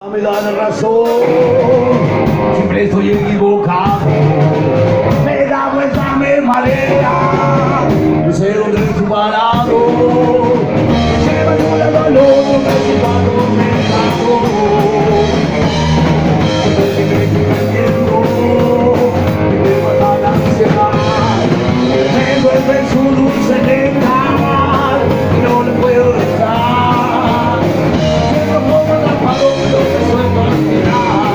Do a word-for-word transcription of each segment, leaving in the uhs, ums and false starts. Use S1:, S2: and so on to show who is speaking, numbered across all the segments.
S1: Me da la razón, siempre estoy equivocado. Me da vuelta, me marea, no sé dónde estoy parado. Me lleva de un lado al otro, me lleva donde cago. Siempre me estoy perdiendo, me mata la ansiedad. Me vuelve su dulce néctar y no le puedo dejar. Siempre como el amparo, pero me suelto al final.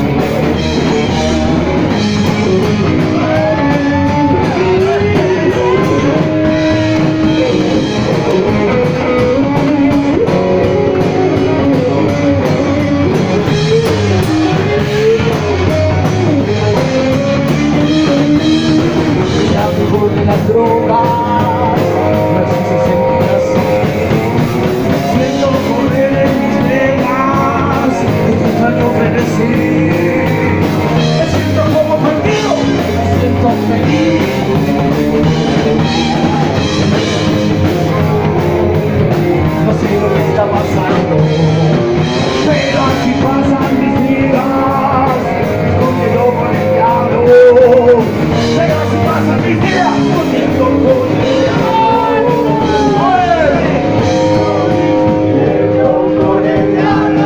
S1: De las drogas, me hace sentir así. Siento correr en mis venas, este extraño frenesí. Me siento como perdido, me siento feliz. No sé lo que está pasando, pero así pasan mis días, escondido con el diablo. Pero así pasan mis días, escondido con el diablo. Escondido con el diablo.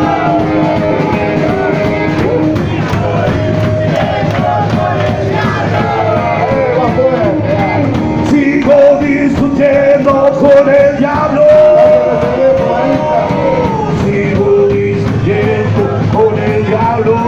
S1: Sigo discutiendo con el diablo. Sigo discutiendo con el diablo.